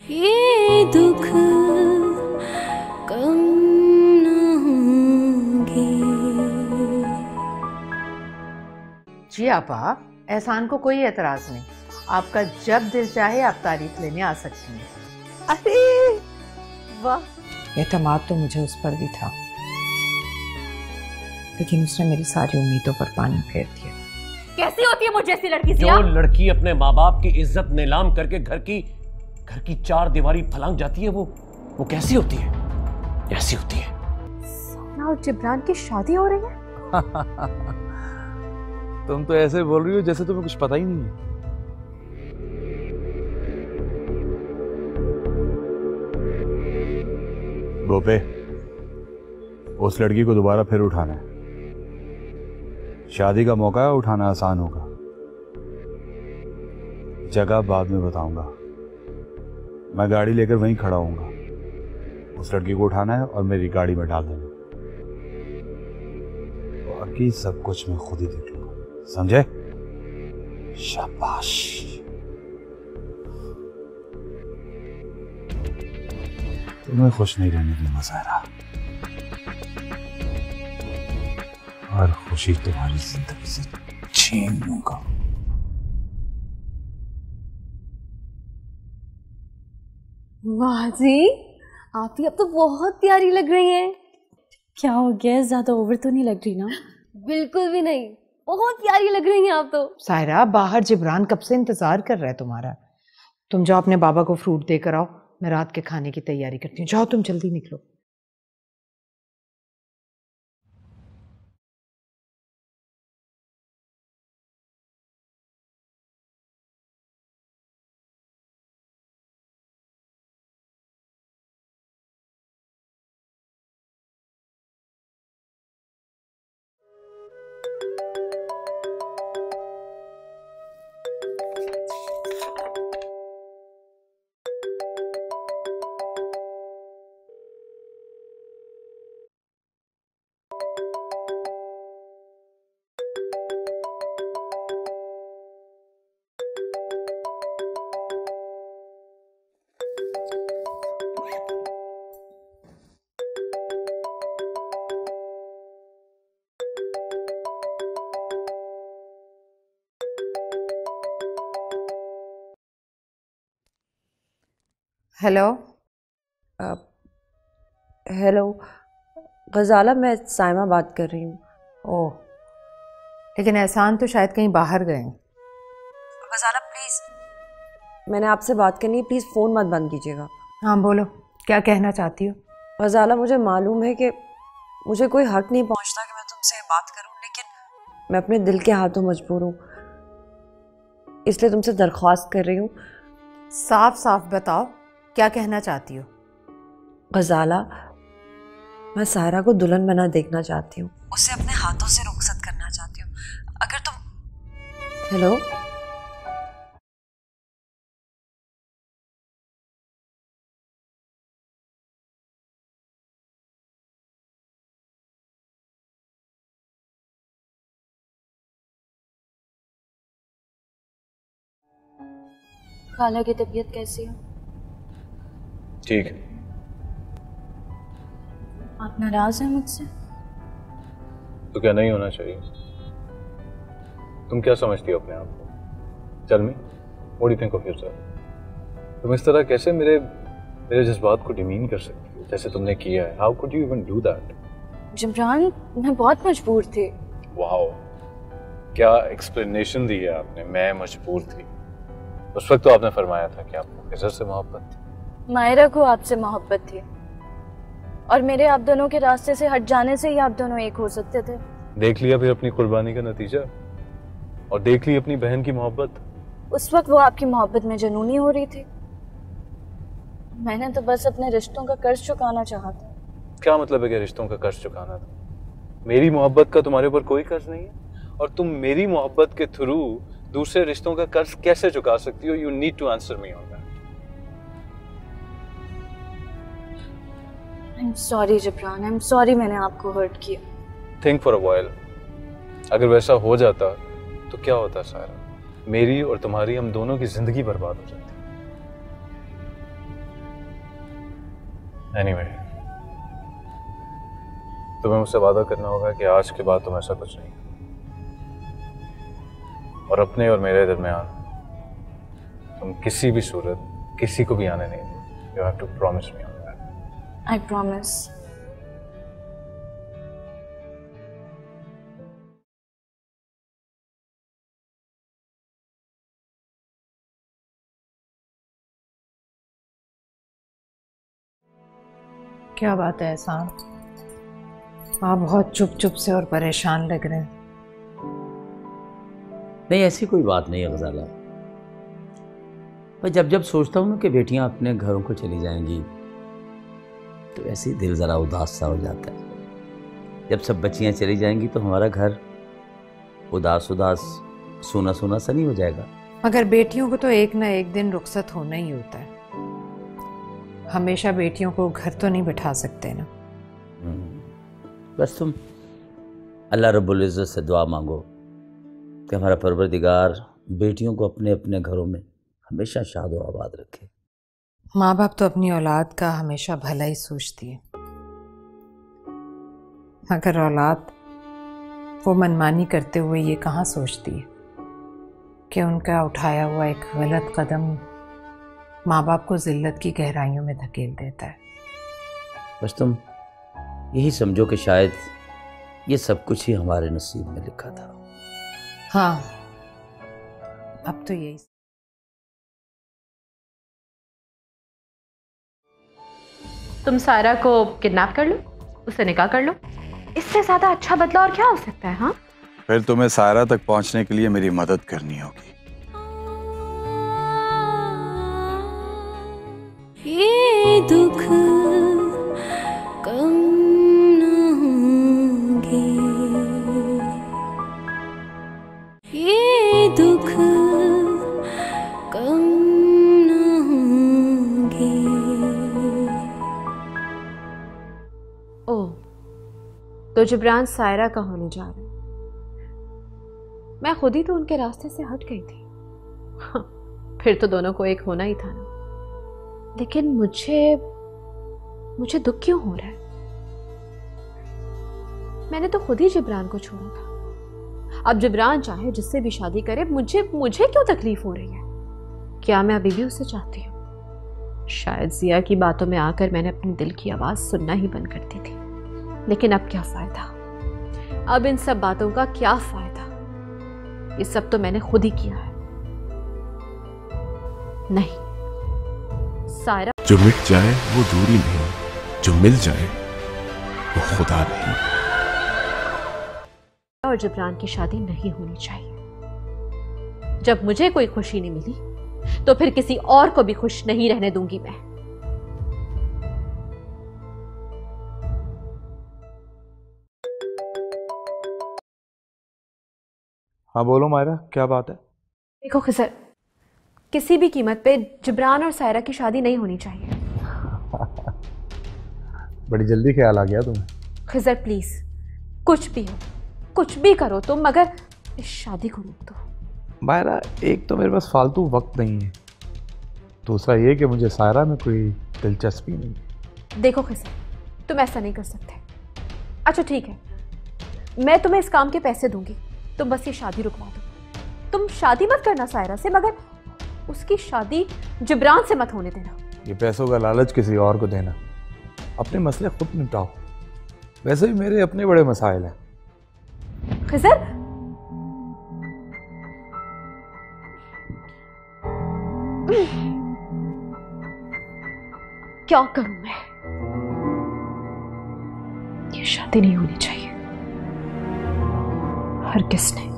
ये दुख कम न होंगे। जी आपा, एहसान को कोई एतराज नहीं। आपका जब दिल चाहे आप तारीफ लेने आ सकती हैं। अरे वाह, एतमाद तो मुझे उस पर भी था, लेकिन उसने मेरी सारी उम्मीदों पर पानी फेर दिया। कैसी होती है मुझे जैसी लड़की? जो लड़की अपने माँ बाप की इज्जत नीलाम करके घर की चार दीवारी फलांग जाती है, वो कैसी होती है? ऐसी होती है। सारा और जिब्रान की शादी हो रही है। तुम तो ऐसे बोल रही हो जैसे तुम्हें कुछ पता ही नहीं है। गोपे, उस लड़की को दोबारा फिर उठाना है। शादी का मौका है, उठाना आसान होगा। जगह बाद में बताऊंगा। मैं गाड़ी लेकर वहीं खड़ा होऊंगा। उस लड़की को उठाना है और मेरी गाड़ी में डाल देना। बाकी सब कुछ मैं खुद ही देख लूंगा, समझे? शाबाश। तुम्हें खुश नहीं रहने दूंगा सायरा, और खुशी तुम्हारी जिंदगी से छीन लूंगा। वाह जी, आप ही अब तो बहुत प्यारी लग रही हैं। क्या हो गया, ज्यादा ओवर तो नहीं लग रही ना? बिल्कुल भी नहीं, बहुत प्यारी लग रही हैं आप तो। सायरा, बाहर जिब्रान कब से इंतजार कर रहा है तुम्हारा। तुम जाओ अपने बाबा को फ्रूट देकर आओ, मैं रात के खाने की तैयारी करती हूँ। जाओ तुम, जल्दी निकलो। हेलो। हेलो गजाला, मैं साइमा बात कर रही हूँ। ओह, लेकिन एहसान तो शायद कहीं बाहर गए हैं। गजाला प्लीज, मैंने आपसे बात करनी है, प्लीज फोन मत बंद कीजिएगा। हाँ बोलो, क्या कहना चाहती हो? गजाला, मुझे मालूम है कि मुझे कोई हक नहीं पहुँचता कि मैं तुमसे बात करूँ, लेकिन मैं अपने दिल के हाथों मजबूर हूँ, इसलिए तुमसे दरख्वास्त कर रही हूँ। साफ साफ बताओ, क्या कहना चाहती हो? गजाला, मैं सायरा को दुल्हन बना देखना चाहती हूँ, उसे अपने हाथों से रुखसत करना चाहती हूँ। अगर तुम... हेलो, खाला की तबीयत कैसी है? ठीक है। आप नाराज हैं मुझसे? तो क्या नहीं होना चाहिए? तुम क्या समझती हो अपने आप को? Tell me, what do you think of yourself? तुम इस तरह कैसे मेरे जज्बात को डिमीन कर सकती हो जैसे तुमने किया है? How could you even do that? Jibran, मैं बहुत मजबूर थी। वाओ, क्या एक्सप्लेनेशन दी है आपने। मैं मजबूर थी। उस वक्त तो आपने फरमाया था कि आपको खिजर से मोहब्बत थी। मायरा को आपसे मोहब्बत थी, और मेरे आप दोनों के रास्ते से हट जाने से ही आप दोनों एक हो सकते थे। देख लिया फिर अपनी कुर्बानी का नतीजा, और देख ली अपनी बहन की मोहब्बत। उस वक्त वो आपकी मोहब्बत में जुनूनी हो रही थी, मैंने तो बस अपने रिश्तों का कर्ज चुकाना चाहा था। क्या मतलब है कि रिश्तों का कर्ज चुकाना था? मेरी मोहब्बत का तुम्हारे ऊपर कोई कर्ज नहीं है, और तुम मेरी मोहब्बत के थ्रू दूसरे रिश्तों का कर्ज कैसे चुका सकती हो? You need to answer me on that. I am sorry Jibran, I am sorry मैंने आपको हर्ट किया। थिंक फॉर अ व्हाइल, अगर वैसा हो जाता तो क्या होता सारा? मेरी और तुम्हारी, हम दोनों की जिंदगी बर्बाद हो जाती। Anyway, तुम्हें मुझसे वादा करना होगा कि आज के बाद तुम ऐसा कुछ नहीं, और अपने और मेरे दरमियान तुम किसी भी सूरत किसी को भी आने नहीं दो। You have to promise me on that. I promise. क्या बात है एहसान, आप बहुत चुप चुप से और परेशान लग रहे हैं। नहीं, ऐसी कोई बात नहीं है गजाला। पर जब जब सोचता हूँ ना कि बेटियां अपने घरों को चली जाएंगी तो ऐसे ही दिल ज़रा उदास सा हो जाता है। जब सब बच्चियां चली जाएंगी तो हमारा घर उदास उदास सूना सूना सा नहीं हो जाएगा। मगर बेटियों को तो एक ना एक दिन रुखसत होना ही होता है। हमेशा बेटियों को घर तो नहीं बिठा सकते ना। बस तुम अल्लाह रब्बुल इज़्ज़त से दुआ मांगो कि हमारा परवरदिगार बेटियों को अपने अपने घरों में हमेशा शाद और आबाद रखे। माँ बाप तो अपनी औलाद का हमेशा भला ही सोचती है, मगर औलाद वो मनमानी करते हुए ये कहाँ सोचती है कि उनका उठाया हुआ एक गलत कदम माँ बाप को जिल्लत की गहराइयों में धकेल देता है। बस तुम यही समझो कि शायद ये सब कुछ ही हमारे नसीब में लिखा था। हाँ, अब तो यही। तुम सायरा को किडनैप कर लो, उससे निकाह कर लो, इससे ज्यादा अच्छा बदला और क्या हो सकता है? हाँ, फिर तुम्हें सायरा तक पहुंचने के लिए मेरी मदद करनी होगी। ये दुख कम न होंगे, ये दुख कम न होंगे। ओह, तो जिब्रान सायरा का होने जा रहा है। मैं खुद ही तो उनके रास्ते से हट गई थी। फिर तो दोनों को एक होना ही था ना। लेकिन मुझे दुख क्यों हो रहा है? मैंने तो खुद ही जिब्रान को छोड़ा था। अब जिब्रान चाहे जिससे भी शादी करे, मुझे क्यों तकलीफ हो रही है? क्या मैं अभी भी उसे चाहती हूँ? शायद जिया की बातों में आकर मैंने अपने दिल की आवाज सुनना ही बंद कर दी थी। लेकिन अब क्या फायदा? अब इन सब बातों का क्या फायदा? ये सब तो मैंने खुद ही किया है। नहीं, सायरा जो मिट जाए वो दूरी नहीं, जो मिल जाए वो खुदा नहीं। और जिब्रान की शादी नहीं होनी चाहिए। जब मुझे कोई खुशी नहीं मिली तो फिर किसी और को भी खुश नहीं रहने दूंगी मैं। हाँ बोलो मायरा, क्या बात है? देखो खिजर, किसी भी कीमत पे जिब्रान और सायरा की शादी नहीं होनी चाहिए। बड़ी जल्दी ख्याल आ गया तुम्हें। खिजर प्लीज, कुछ भी हो, कुछ भी करो तुम, मगर इस शादी को रोक दो। मायरा, एक तो मेरे पास फालतू वक्त नहीं है, दूसरा ये कि मुझे सायरा में कोई दिलचस्पी नहीं। देखो खिजर, तुम ऐसा नहीं कर सकते। अच्छा ठीक है, मैं तुम्हें इस काम के पैसे दूंगी, तुम बस ये शादी रुकवा दो। तुम शादी मत करना सायरा से, मगर उसकी शादी जिब्रान से मत होने देना। ये पैसों का लालच किसी और को देना, अपने मसले खुद निपटाओ। वैसे भी मेरे अपने बड़े मसाइल हैं। खिजर, क्या करूं मैं? ये शादी नहीं होनी चाहिए, हर किसने।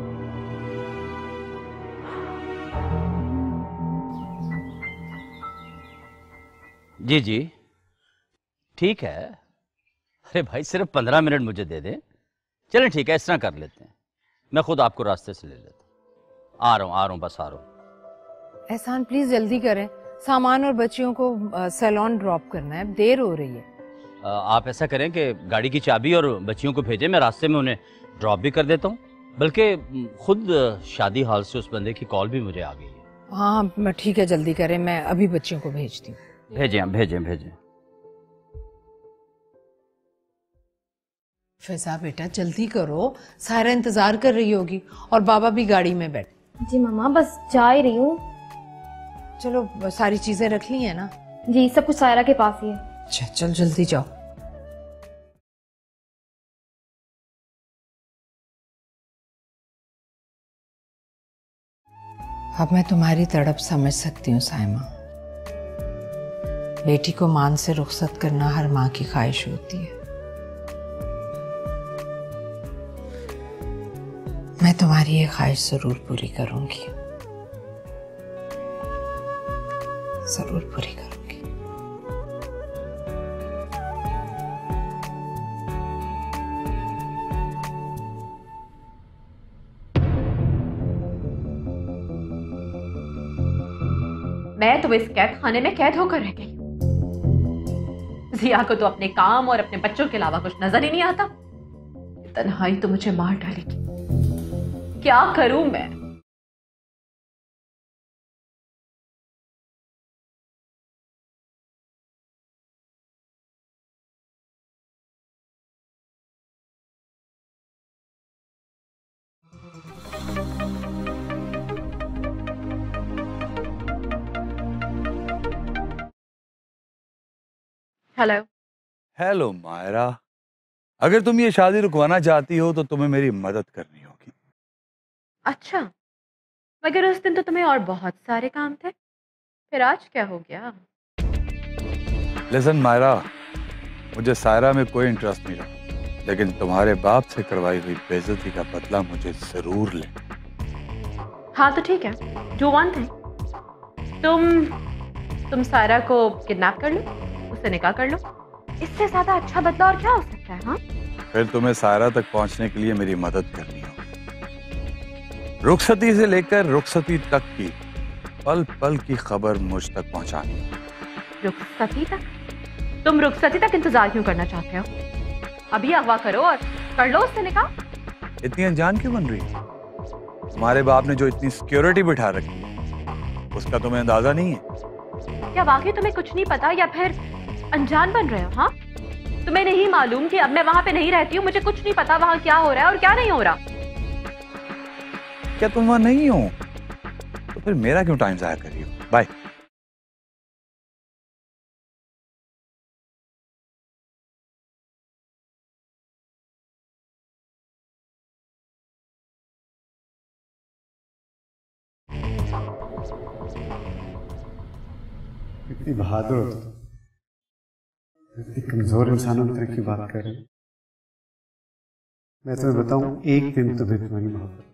जी जी ठीक है। अरे भाई, सिर्फ 15 मिनट मुझे दे दें। चलें ठीक है, इस तरह कर लेते हैं, मैं खुद आपको रास्ते से ले लेता हूँ। आ रहा हूँ, बस आ रहा हूँ। एहसान प्लीज जल्दी करें, सामान और बच्चियों को सैलून ड्रॉप करना है, देर हो रही है। आप ऐसा करें कि गाड़ी की चाबी और बच्चियों को भेजें, मैं रास्ते में उन्हें ड्रॉप भी कर देता हूँ। बल्कि खुद शादी हॉल से उस बंदे की कॉल भी मुझे आ गई है। हाँ ठीक है, जल्दी करें, मैं अभी बच्चियों को भेजती हूँ। भेजें, भेजें भेजें। फिजा बेटा जल्दी करो, सारा इंतजार कर रही होगी और बाबा भी गाड़ी में बैठ। जी मम्मा बस जा ही रही हूँ। चलो सारी चीजें रख ली है ना? जी सब कुछ सायरा के पास ही है। अच्छा चल जल्दी जाओ। अब मैं तुम्हारी तड़प समझ सकती हूँ साइमा। बेटी को मान से रुखसत करना हर माँ की ख्वाहिश होती है। मैं तुम्हारी ये ख्वाहिश जरूर पूरी करूंगी, जरूर पूरी करूंगी। मैं तो इस कैद खाने में कैद होकर रह गई। जिया को तो अपने काम और अपने बच्चों के अलावा कुछ नजर ही नहीं आता। तन्हाई तो मुझे मार डालेगी। क्या करूं मैं? हेलो। हेलो मायरा, अगर तुम ये शादी रुकवाना चाहती हो तो तुम्हें मेरी मदद करनी होगी। अच्छा, मगर उस दिन तो तुम्हें और बहुत सारे काम थे, फिर आज क्या हो गया? लिसन मायरा, मुझे सायरा में कोई इंटरेस्ट नहीं रहा, लेकिन तुम्हारे बाप से करवाई हुई बेइज्जती का बदला मुझे जरूर ले। हाँ तो ठीक है, जो वन थिंग, तुम सायरा को किडनैप कर लो, उससे निकाह कर लो। इससे ज्यादा अच्छा बदला और क्या हो सकता है? हाँ, फिर तुम्हें सायरा तक पहुंचने के लिए मेरी मदद करनी होगी। रुखसती से लेकर रुखसती तक की पल पल की खबर मुझ तक पहुंचानी। रुखसती तक? तुम रुखसती तक इंतजार क्यों करना चाहते हो? अभी अगवा करो और कर लो उससे निकाह। इतनी अनजान क्यों बन रही है? तुम्हारे बाप ने जो इतनी सिक्योरिटी बिठा रखी है उसका तुम्हें अंदाजा नहीं है? क्या वाकई तुम्हें कुछ नहीं पता या फिर अनजान बन रहे हो? हाँ, तुम्हें नहीं मालूम कि अब मैं वहां पे नहीं रहती हूँ, मुझे कुछ नहीं पता वहां क्या हो रहा है और क्या नहीं हो रहा। क्या तुम वहां नहीं हो तो फिर मेरा क्यों टाइम जाया कर रही हो? बाय। कितनी बहादुर हो तुम, इतनी कमजोर इंसानों की तरह की बात कर रहे हो। मैं तुम्हें बताऊं, एक दिन तुम्हें तुम्हारी मोहब्बत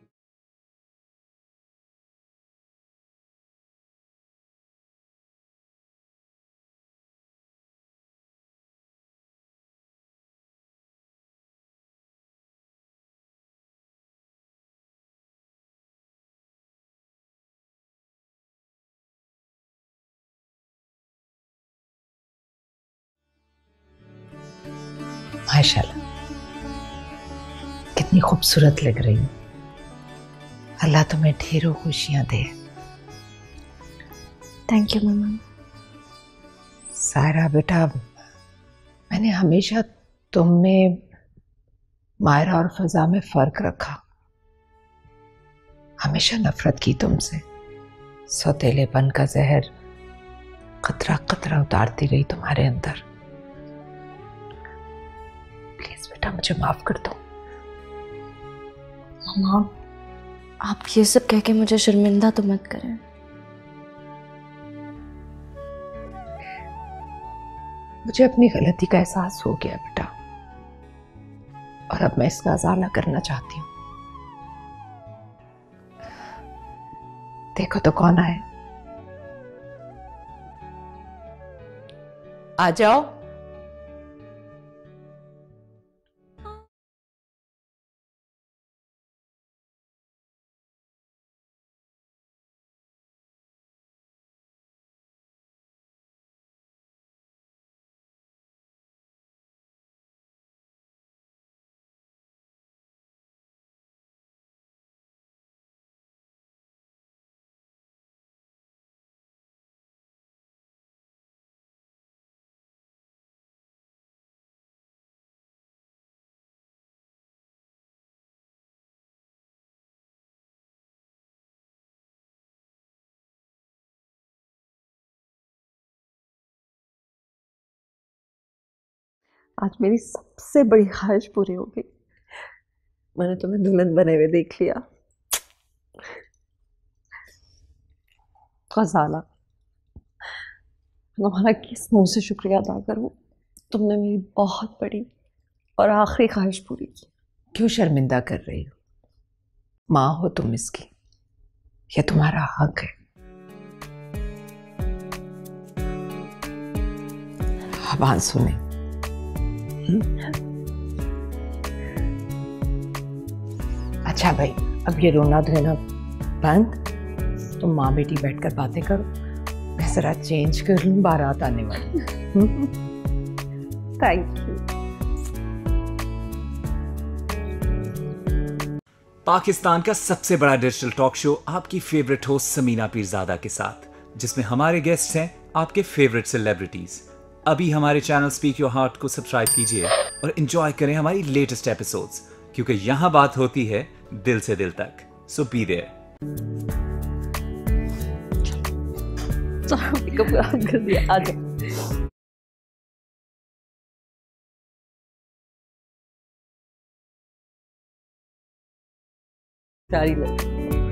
माशाल्लाह कितनी खूबसूरत लग रही हो। अल्लाह तुम्हें ढेरों खुशियां दे। Thank you mamma. सायरा बेटा, मैंने हमेशा तुम में, मायरा और फिजा में फर्क रखा। हमेशा नफरत की तुमसे। सौतेलेपन का जहर कतरा कतरा उतारती रही तुम्हारे अंदर। प्लीज बेटा मुझे माफ कर दो। मम्मा, आप ये सब कह के मुझे शर्मिंदा तो मत करें। मुझे अपनी गलती का एहसास हो गया बेटा, और अब मैं इसका अज़ाला करना चाहती हूँ। देखो तो कौन आए। आ जाओ। आज मेरी सबसे बड़ी ख्वाहिश पूरी हो गई। मैंने तुम्हें दुल्हन बने हुए देख लिया। गजाला, तुम्हारा किस मुंह से शुक्रिया अदा करूं? तुमने मेरी बहुत बड़ी और आखिरी ख्वाहिश पूरी की। क्यों शर्मिंदा कर रही हो? माँ हो तुम इसकी, यह तुम्हारा हक है। अब आंसू नहीं। अच्छा भाई, अब ये रोना धोना बंद। तुम माँ बेटी बैठकर बातें करो, मैं जरा चेंज कर लूं, बारात आने वाली। Thank you. पाकिस्तान का सबसे बड़ा डिजिटल टॉक शो आपकी फेवरेट होस्ट समीना पीरजादा के साथ, जिसमें हमारे गेस्ट हैं आपके फेवरेट सेलिब्रिटीज। अभी हमारे चैनल स्पीक योर हार्ट को सब्सक्राइब कीजिए और एंजॉय करें हमारी लेटेस्ट एपिसोड्स, क्योंकि यहां बात होती है दिल से दिल तक। So be there. कर दिया, आ जाओ। सारी लग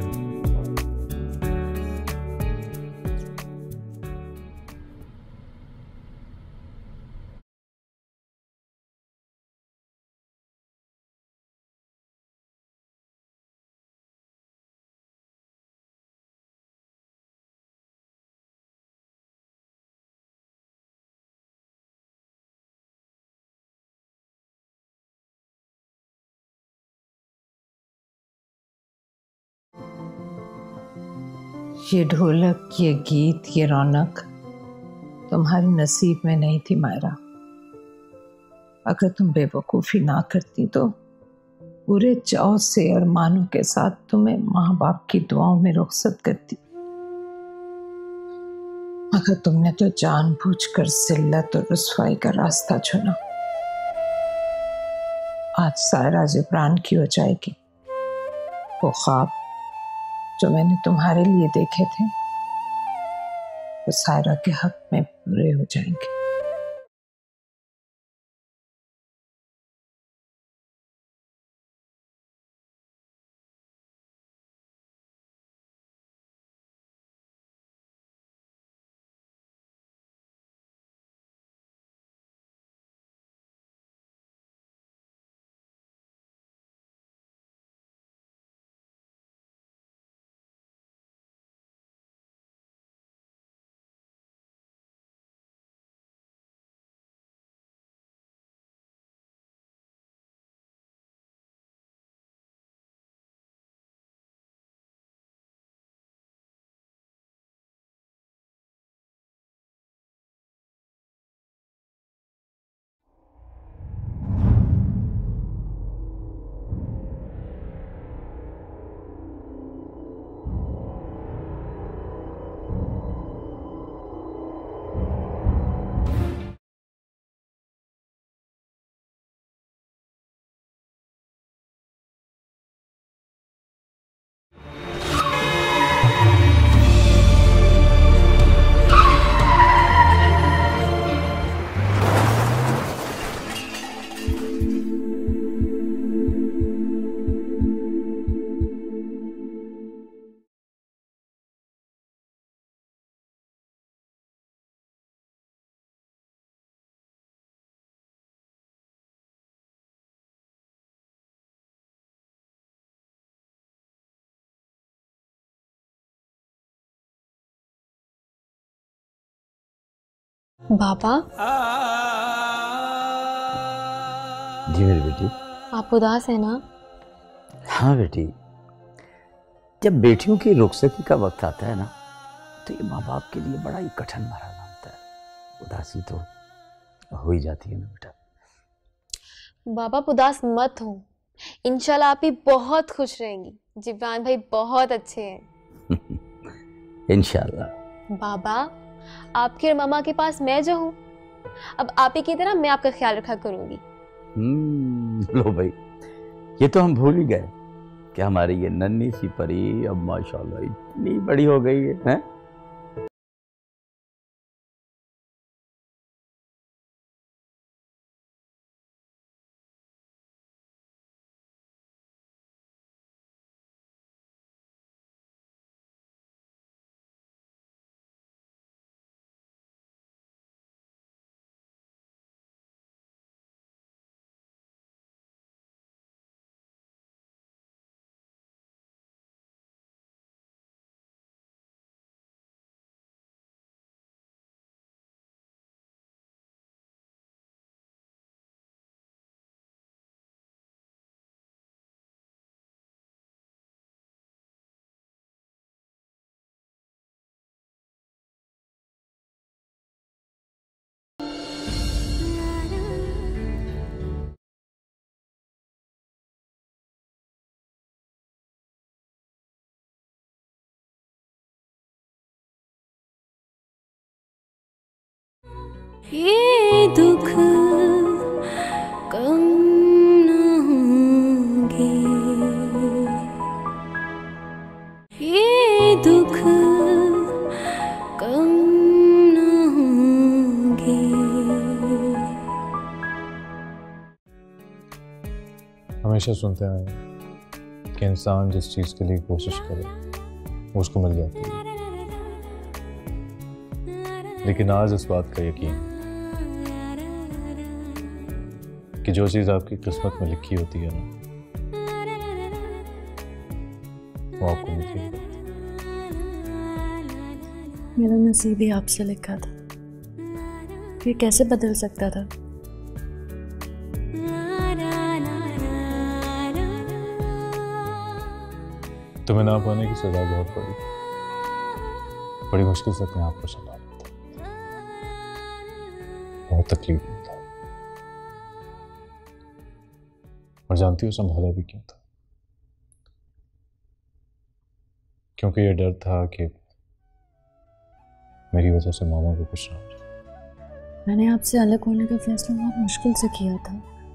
ये ढोलक, ये गीत, ये रौनक तुम्हारे नसीब में नहीं थी मायरा। अगर तुम बेवकूफ़ी ना करती तो पूरे चाव से और मानों के साथ तुम्हें माँ बाप की दुआओं में रुखसत करती। मगर तुमने तो जानबूझकर जिल्लत और रुसवाई का रास्ता चुना। आज सायरा जिब्रान की हो जाएगी। वो ख्वाब जो मैंने तुम्हारे लिए देखे थे वो सायरा के हक में पूरे हो जाएंगे। बाबा, जी मेरी बेटी। आप उदास है ना? हाँ बेटी, जब बेटियों की रुखसती का वक्त आता है ना तो ये माँ बाप के लिए बड़ा ही कठिन मरहला होता है। उदासी तो हो ही जाती है ना बेटा। बाबा, आप उदास मत हो, इंशाल्लाह आप ही बहुत खुश रहेंगी। जिब्रान भाई बहुत अच्छे हैं। इंशाल्लाह। बाबा, आपके और मामा के पास मैं जो हूँ, अब आप ही की तरह मैं आपका ख्याल रखा करूंगी। लो भाई, ये तो हम भूल ही गए कि हमारी ये नन्ही सी परी अब माशाल्लाह इतनी बड़ी हो गई है? ये दुख कम न होंगे, ये दुख कम न होंगे। हमेशा सुनते हैं कि इंसान जिस चीज़ के लिए कोशिश करे वो उसको मिल जाती है, लेकिन आज इस बात का यकीन कि जो चीज़ आपकी किस्मत में लिखी होती है ना, वो आपको मिलती है। मेरा नसीब ही आपसे लिखा था, फिर कैसे बदल सकता था? तुम्हें ना पाने की सजा बहुत बड़ी मुश्किल से अपने आप को संभाला, बहुत तकलीफ होता है। और जानती हो संभाला भी क्यों था? क्योंकि ये डर था कि मेरी वजह से मामा को कुछ ना हो जाए। मैंने आपसे अलग होने का फैसला बहुत मुश्किल से किया था।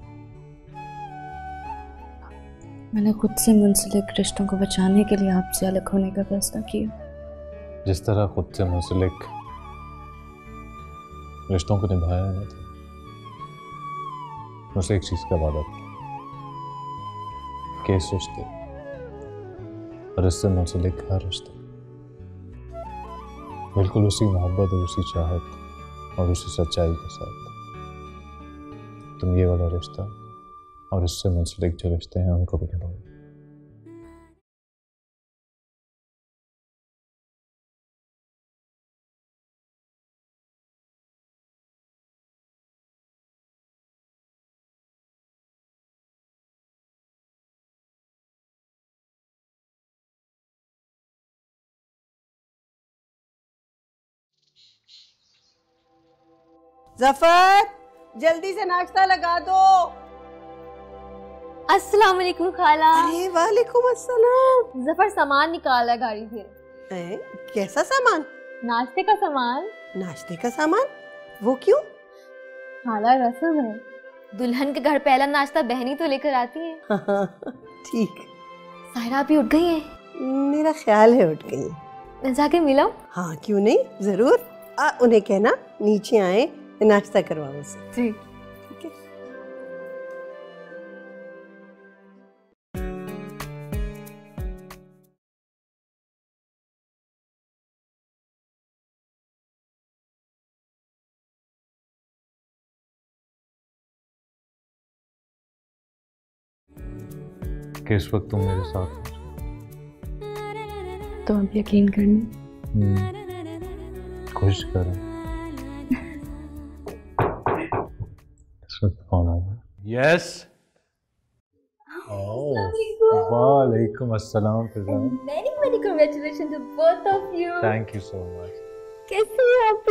मैंने खुद से मुंसलिक रिश्तों को बचाने के लिए आपसे अलग होने का फैसला किया। जिस तरह खुद से मुंसलिक रिश्तों को निभाया है ना, मुझसे एक चीज का वादा था कि इस रिश्ते और इससे मुंसलिक हर रिश्ते बिल्कुल उसी मोहब्बत और उसी चाहत और उसी सच्चाई के साथ तुम ये वाला रिश्ता और इससे मुंसलिक जो रिश्ते हैं उनको भी निभाओ। जफर, जल्दी से नाश्ता लगा दो। अस्सलाम वालेकुम खाला। अरे वालेकुम अस्सलाम। जफर सामान निकाला है गाड़ी से। कैसा सामान? नाश्ते का सामान। नाश्ते का सामान? वो क्यों? खाला रस्म है, दुल्हन के घर पहला नाश्ता बहनी तो लेकर आती है। ठीक। सायरा भी उठ गई है? मेरा ख्याल है उठ गई। मैं जाके मिलाऊं? हाँ क्यों नहीं, जरूर। उन्हें कहना नीचे आए, नाश्ता करवाओ उसे। ठीक। कि इस वक्त तुम मेरे साथ हो, तो अब यकीन करना। कोशिश करो। इस वक्त कौन आ गया? यस। वालेकुम अस्सलाम। Many many congratulations to both of you. Thank you so much. कैसे हैं आप?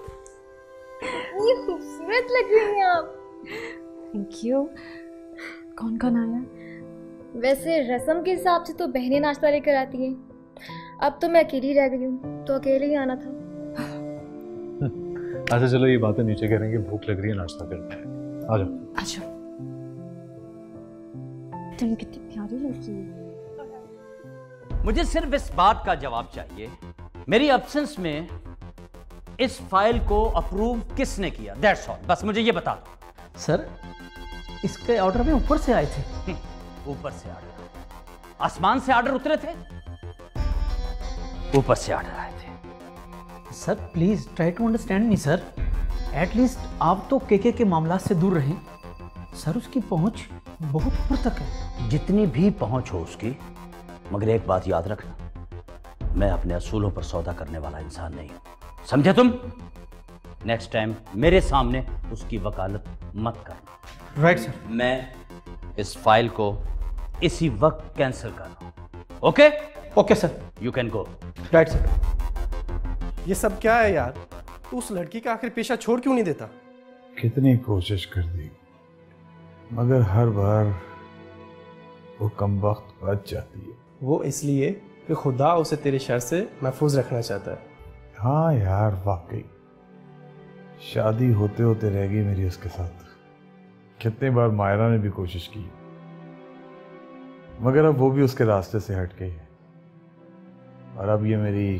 ये खूबसूरत लग रही हैं आप। Thank you. कौन कौन आया? वैसे रस्म के हिसाब से तो बहनें नाश्ता लेकर आती हैं, अब तो मैं अकेली रह गई हूँ, तो अकेले ही आना था। अच्छा चलो ये बातें नीचे करेंगे, भूख लग रही है, नाश्ता करते हैं। आ जाओ। अच्छा। तुम कितनी प्यारी लड़की हो। मुझे सिर्फ इस बात का जवाब चाहिए, मेरी एब्सेंस में इस फाइल को अप्रूव किसने किया? दैट्स ऑल, बस मुझे ये बता दो। सर, इसके ऑर्डर में ऊपर से आए थे। ऊपर से ऑर्डर? आसमान से ऑर्डर उतरे थे? ऊपर से ऑर्डर आए थे। Sir please try to understand me sir. At least आप तो केके के मामला से दूर रहें। सर उसकी पहुंच बहुत ऊपर तक है। जितनी भी पहुंच हो उसकी, मगर एक बात याद रखना, मैं अपने असूलों पर सौदा करने वाला इंसान नहीं हूं, समझे तुम? नेक्स्ट टाइम मेरे सामने उसकी वकालत मत करना। Right sir. मैं इस फाइल को इसी वक्त कैंसिल कर रहा हूं। Okay? Okay sir. You can go. Right sir. ये सब क्या है यार? तू उस लड़की का आखिर पेशा छोड़ क्यों नहीं देता? कितनी कोशिश कर दी, मगर हर बार वो कम वक्त बच जाती है। वो इसलिए कि खुदा उसे तेरे शर से महफूज रखना चाहता है। हाँ यार वाकई, शादी होते होते रह गई मेरी उसके साथ। कितने बार मायरा ने भी कोशिश की, मगर अब वो भी उसके रास्ते से हट गई है। और अब ये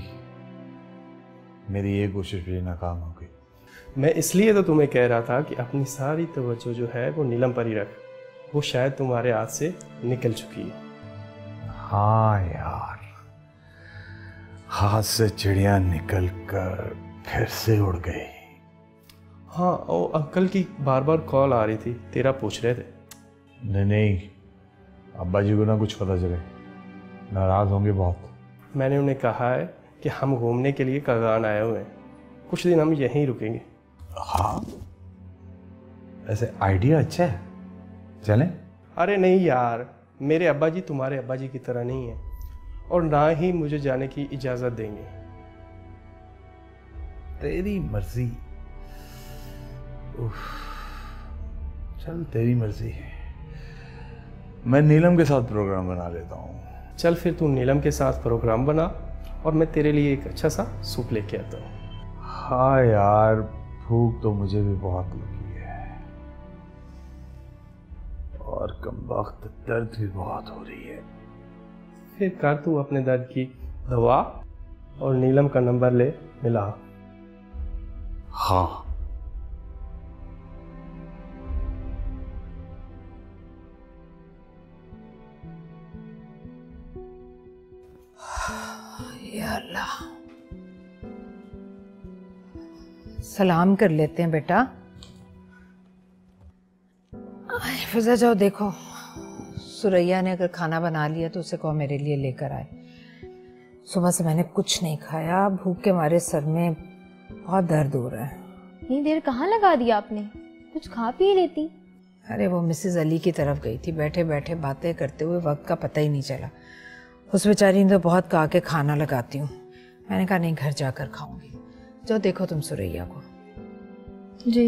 मेरी ये कोशिश भी नाकाम हो गई। मैं इसलिए तो तुम्हें कह रहा था कि अपनी सारी तवज्जो जो है वो नीलम पर ही रख, वो शायद तुम्हारे हाथ से निकल चुकी है। हाँ यार, हाथ से चिड़िया निकल कर फिर से उड़ गई। हाँ, और अंकल की बार बार कॉल आ रही थी, तेरा पूछ रहे थे। नहीं, अब्बा जी को ना कुछ पता चले, नाराज होंगे बहुत। मैंने उन्हें कहा है कि हम घूमने के लिए कगान आए हुए हैं, कुछ दिन हम यहीं रुकेंगे। हाँ, ऐसे आइडिया अच्छा है, चलें? अरे नहीं यार, मेरे अब्बा जी तुम्हारे अब्बा जी की तरह नहीं है, और ना ही मुझे जाने की इजाज़त देंगे। तेरी मर्जी। चल तेरी मर्जी। मैं नीलम के साथ प्रोग्राम बना लेता हूँ। चल फिर तू नीलम के साथ प्रोग्राम बना, और मैं तेरे लिए एक अच्छा सा सूप लेके आता हूँ। हाँ यार, भूख तो मुझे भी बहुत लगी है, और कमबख्त दर्द भी बहुत हो रही है। फिर कर तू अपने दर्द की दवा, और नीलम का नंबर ले, मिला। हाँ। या अल्लाह, सलाम कर लेते हैं बेटा। फिजा जाओ, देखो सुरैया ने अगर खाना बना लिया तो उसे कहो मेरे लिए लेकर आए। सुबह से मैंने कुछ नहीं खाया, भूख के मारे सर में बहुत दर्द हो रहा है। इतनी देर कहाँ लगा दिया आपने, कुछ खा पी लेती। अरे वो मिसेस अली की तरफ गई थी, बैठे बैठे बातें करते हुए वक्त का पता ही नहीं चला। उस बेचारी ने तो बहुत कहा के खाना लगाती हूँ, मैंने कहा नहीं, घर जाकर खाऊंगी। जाओ देखो तुम सुरैया को। जी।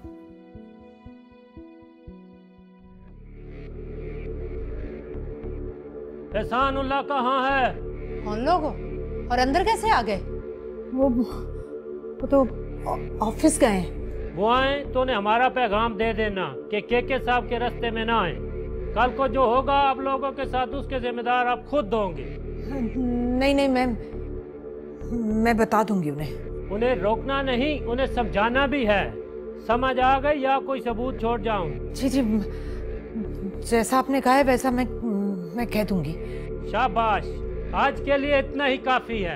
एहसानुल्लाह कहाँ है? कौन लोग हो और अंदर कैसे आ गए? वो तो ऑफिस गए हैं। वो आए तो उन्हें हमारा पैगाम दे देना कि के साहब के रास्ते में ना आए। कल को जो होगा आप लोगों के साथ उसके जिम्मेदार आप खुद होंगे। नहीं, मैं बता दूंगी उन्हें रोकना नहीं, उन्हें समझाना भी है। समझ आ गई या कोई सबूत छोड़ जाऊं? जी, जैसा आपने कहा है वैसा मैं कह दूंगी। शाबाश, आज के लिए इतना ही काफी है।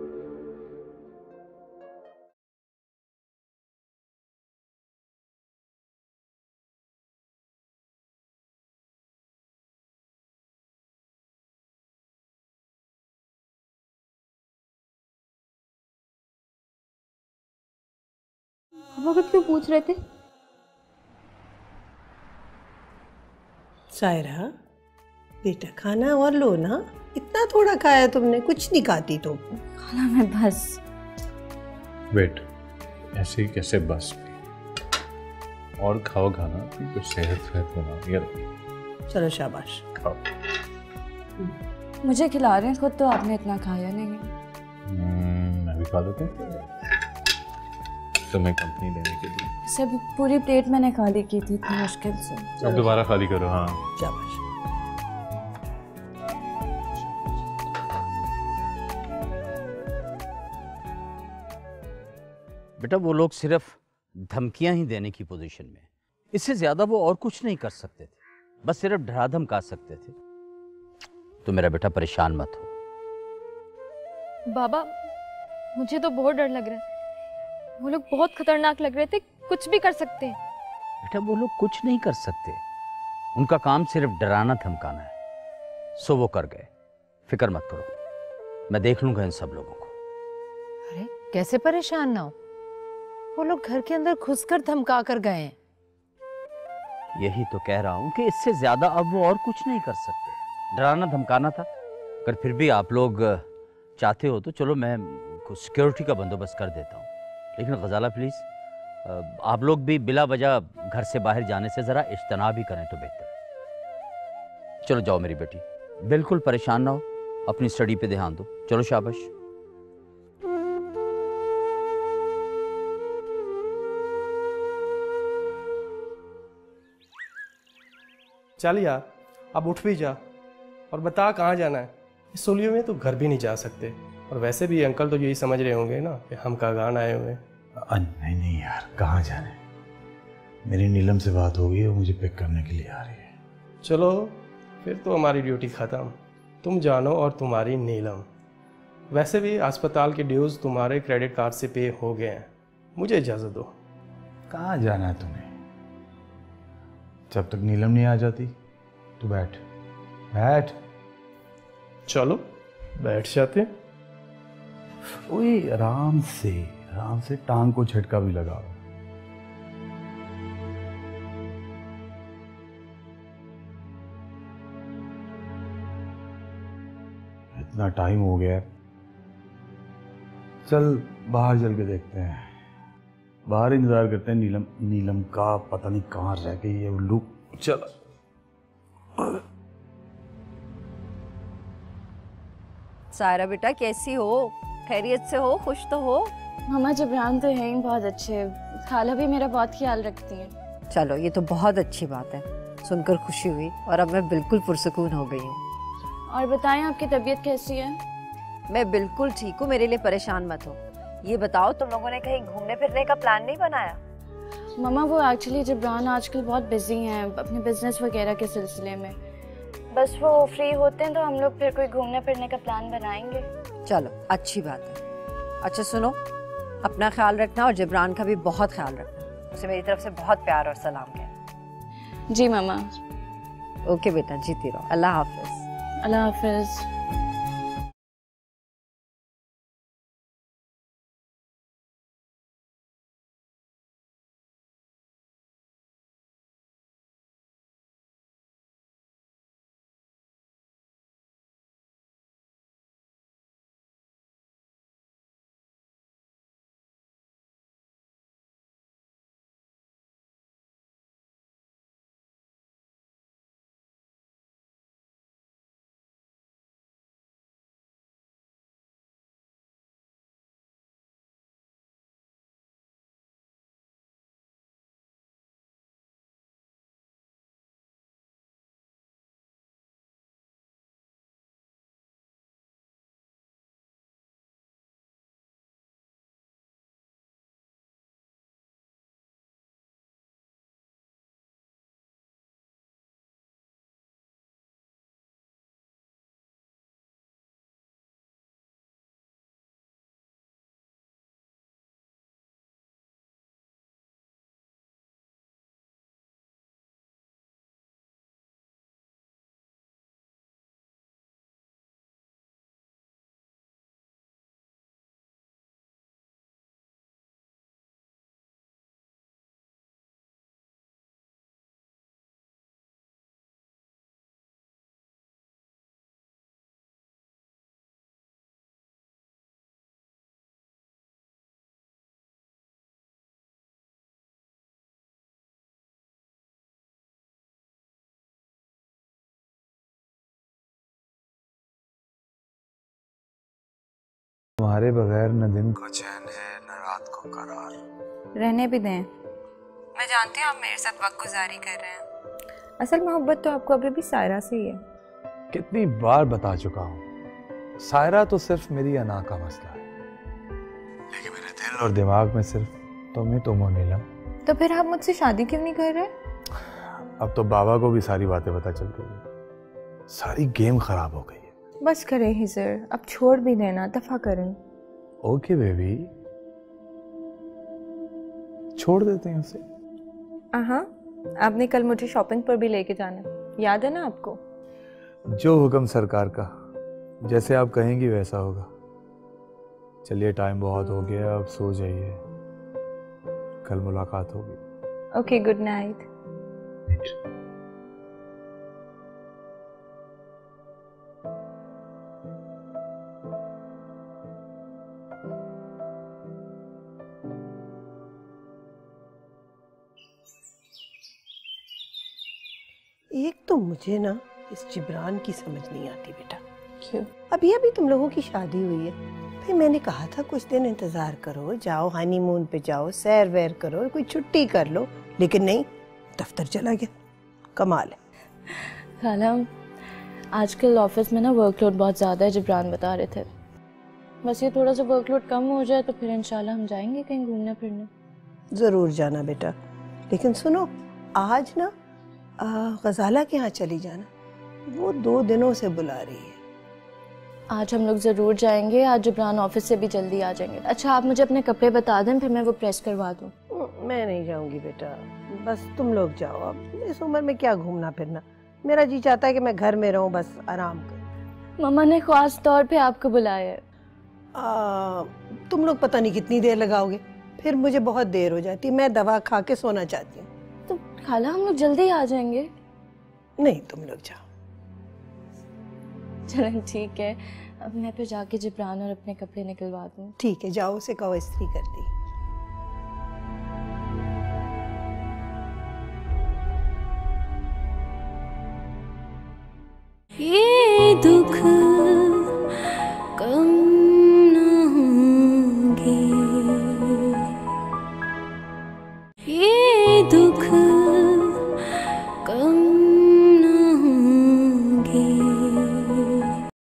पापा क्यों पूछ रहे थे? सायरा बेटा, खाना और लो ना, इतना थोड़ा खाया तुमने, कुछ नहीं खाती तुम। खाना मैं बस। वेट, ऐसे ही कैसे बस? और खाओ खाना, तो सेहत होना। ये चलो शाबाश, खाओ। मुझे खिला रहे हैं, खुद तो आपने इतना खाया नहीं। मैं भी खा लेता हूँ, तुम्हें कंपनी देने के लिए। सब पूरी प्लेट मैंने खाली की थी इतनी मुश्किल से। अब दोबारा खाली करो। हाँ शाबाश। बेटा वो लोग सिर्फ धमकियां ही देने की पोजीशन में, इससे ज्यादा वो और कुछ नहीं कर सकते थे, बस सिर्फ डरा धमका सकते थे। तो मेरा बेटा परेशान मत हो। बाबा मुझे तो बहुत डर लग रहा है, वो लोग बहुत खतरनाक लग रहे थे, कुछ भी कर सकते हैं। बेटा वो लोग कुछ नहीं कर सकते, उनका काम सिर्फ डराना धमकाना है। सो वो कर गए, फिक्र मत करो, मैं देख लूंगा इन सब लोगों को। अरे कैसे परेशान ना हो, वो लोग घर के अंदर घुसकर धमका कर गए हैं। यही तो कह रहा हूं कि इससे ज्यादा अब वो और कुछ नहीं कर सकते। डराना धमकाना था, अगर फिर भी आप लोग चाहते हो तो चलो मैं सिक्योरिटी का बंदोबस्त कर देता हूँ, लेकिन गजाला प्लीज आप लोग भी बिला वजह घर से बाहर जाने से जरा इज्तनाब ही करें तो बेहतर है। चलो जाओ मेरी बेटी, बिल्कुल परेशान ना हो, अपनी स्टडी पे ध्यान दो। चलो शाबाश। चल यार, अब उठ भी जा और बता कहाँ जाना है। इस सोलियो में तो घर भी नहीं जा सकते, और वैसे भी अंकल तो यही समझ रहे होंगे ना कि हम कागान आए हुए हैं। नहीं यार, कहाँ जाने, मेरी नीलम से बात हो गई है, वो मुझे पिक करने के लिए आ रही है। चलो फिर तो हमारी ड्यूटी ख़त्म, तुम जानो और तुम्हारी नीलम। वैसे भी अस्पताल के ड्यूज़ तुम्हारे क्रेडिट कार्ड से पे हो गए हैं, मुझे इजाज़त दो। कहाँ जाना है तुम्हें? जब तक नीलम नहीं आ जाती तू बैठ बैठ। चलो बैठ जाते हैं। ओए आराम से टांग को झटका भी लगाओ। इतना टाइम हो गया, चल बाहर चल के देखते हैं, बाहर इंतजार करते हैं। नीलम का पता नहीं कहाँ रह गई है उल्लू। चल सायरा बेटा कैसी हो? खैरियत से हो? खुश तो हो? मामा जबरान तो है ही बहुत अच्छे, खाला भी मेरा बहुत ख्याल रखती हैं। चलो ये तो बहुत अच्छी बात है, सुनकर खुशी हुई, और अब मैं बिल्कुल पुरसुकून हो गई हूँ। और बताएं आपकी तबीयत कैसी है? मैं बिल्कुल ठीक हूँ, मेरे लिए परेशान मत हो। ये बताओ तुम लोगों ने कहीं घूमने फिरने का प्लान नहीं बनाया? मामा वो एक्चुअली जबरान आजकल बहुत बिजी हैं अपने बिजनेस वगैरह के सिलसिले में, बस वो फ्री होते हैं तो हम लोग फिर कोई घूमने फिरने का प्लान बनाएंगे। चलो अच्छी बात है। अच्छा सुनो, अपना ख्याल रखना और जबरान का भी बहुत ख्याल रखना, उसे मेरी तरफ से बहुत प्यार और सलाम कहना। जी मामा। ओके बेटा, जीती रहो। अल्लाह हाफिज। अल्लाह हाफिज। तुम्हारे बगैर न दिन को चैन है न रात को करार। रहने भी दें। मैं जानती हूँ आप मेरे साथ वक्त गुजारी कर रहे हैं। असल मोहब्बत तो आपको अभी भी सायरा से ही है। कितनी बार बता चुका हूँ, सायरा तो सिर्फ मेरी अना का मसला है, लेकिन मेरे दिल और दिमाग में सिर्फ तुम ही तुम हो नीलम। तो फिर आप मुझसे शादी क्यों नहीं कर रहे? अब तो बाबा को भी सारी बातें पता चल गई है, सारी गेम खराब हो गई है। बस करें हिजर, अब छोड़ भी देना, दफा करें। ओके बेबी, छोड़ देते हैं उसे। हाँ, आपने कल मुझे शॉपिंग पर भी लेके जाना, याद है ना आपको? जो हुक्म सरकार का, जैसे आप कहेंगी वैसा होगा। चलिए टाइम बहुत हो गया, अब सो जाइए, कल मुलाकात होगी। Okay, good night. एक तो मुझे ना इस जिब्रान की समझ नहीं आती बेटा। क्यों? अभी अभी तुम लोगों की शादी हुई है, भाई मैंने कहा था कुछ दिन इंतजार करो, जाओ हनीमून पे जाओ, सैर वैर करो, कोई छुट्टी कर लो, लेकिन नहीं, दफ्तर चला गया। कमाल है। खाला आजकल ऑफिस में ना वर्कलोड बहुत ज़्यादा है, जिब्रान बता रहे थे। बस ये थोड़ा सा वर्कलोड कम हो जाए तो फिर इंशाल्लाह हम जाएंगे कहीं घूमने फिरने। ज़रूर जाना बेटा, लेकिन सुनो आज ना गजाला के यहाँ चली जाना, वो 2 दिनों से बुला रही है। आज हम लोग ज़रूर जाएंगे, आज जिब्रान ऑफिस से भी जल्दी आ जाएंगे। अच्छा आप मुझे अपने कपड़े बता दें, फिर मैं वो प्रेस करवा दूँ। मैं नहीं जाऊंगी बेटा, बस तुम लोग जाओ। अब इस उम्र में क्या घूमना फिरना, मेरा जी चाहता है कि मैं घर में रहूं, बस आराम कर। मम्मा ने खास तौर पे आपको बुलाया है। तुम लोग पता नहीं कितनी देर लगाओगे, फिर मुझे बहुत देर हो जाती है, मैं दवा खा के सोना चाहती हूँ। तो खाला हम लोग जल्दी आ जाएंगे। नहीं तुम लोग जाओ। चलें ठीक है, अब मैं फिर जाके जिब्रान और अपने कपड़े निकलवा दूँ। ठीक है जाओ, उसे कहो इस्त्री कर दी। ये दुख